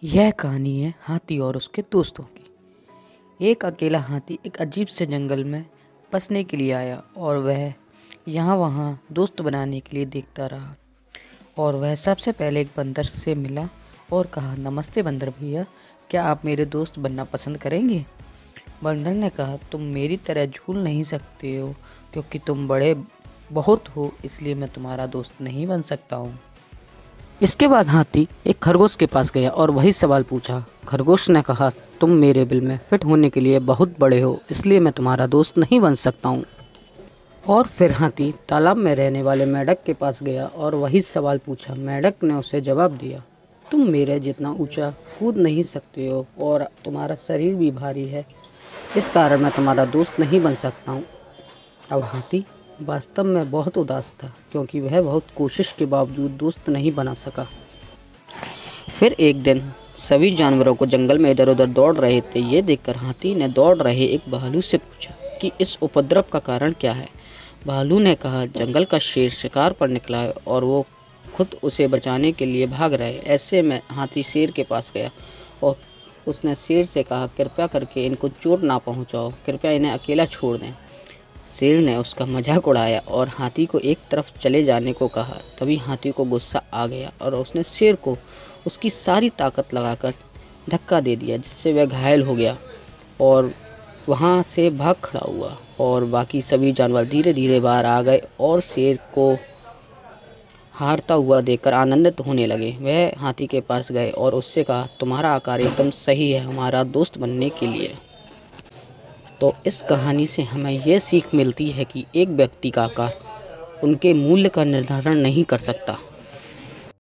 यह कहानी है हाथी और उसके दोस्तों की। एक अकेला हाथी एक अजीब से जंगल में बसने के लिए आया और वह यहाँ वहाँ दोस्त बनाने के लिए देखता रहा। और वह सबसे पहले एक बंदर से मिला और कहा, नमस्ते बंदर भैया, क्या आप मेरे दोस्त बनना पसंद करेंगे? बंदर ने कहा, तुम मेरी तरह झूल नहीं सकते हो क्योंकि तुम बड़े बहुत हो, इसलिए मैं तुम्हारा दोस्त नहीं बन सकता हूँ। इसके बाद हाथी एक खरगोश के पास गया और वही सवाल पूछा। खरगोश ने कहा, तुम मेरे बिल में फिट होने के लिए बहुत बड़े हो, इसलिए मैं तुम्हारा दोस्त नहीं बन सकता हूँ। और फिर हाथी तालाब में रहने वाले मेंढक के पास गया और वही सवाल पूछा। मेंढक ने उसे जवाब दिया, तुम मेरे जितना ऊंचा कूद नहीं सकते हो और तुम्हारा शरीर भी भारी है, इस कारण मैं तुम्हारा दोस्त नहीं बन सकता हूँ। अब हाथी वास्तव में बहुत उदास था क्योंकि वह बहुत कोशिश के बावजूद दोस्त नहीं बना सका। फिर एक दिन सभी जानवरों को जंगल में इधर उधर दौड़ रहे थे। ये देखकर हाथी ने दौड़ रहे एक भालू से पूछा कि इस उपद्रव का कारण क्या है। भालू ने कहा, जंगल का शेर शिकार पर निकला है और वो खुद उसे बचाने के लिए भाग रहे। ऐसे में हाथी शेर के पास गया और उसने शेर से कहा, कृपया करके इनको चोट ना पहुंचाओ, कृपया इन्हें अकेला छोड़ दें। शेर ने उसका मजाक उड़ाया और हाथी को एक तरफ चले जाने को कहा। तभी हाथी को गुस्सा आ गया और उसने शेर को उसकी सारी ताकत लगाकर धक्का दे दिया, जिससे वह घायल हो गया और वहां से भाग खड़ा हुआ। और बाकी सभी जानवर धीरे धीरे बाहर आ गए और शेर को हारता हुआ देखकर आनंदित होने लगे। वह हाथी के पास गए और उससे कहा, तुम्हारा आकार एकदम सही है हमारा दोस्त बनने के लिए। तो इस कहानी से हमें यह सीख मिलती है कि एक व्यक्ति का आकार उनके मूल्य का निर्धारण नहीं कर सकता।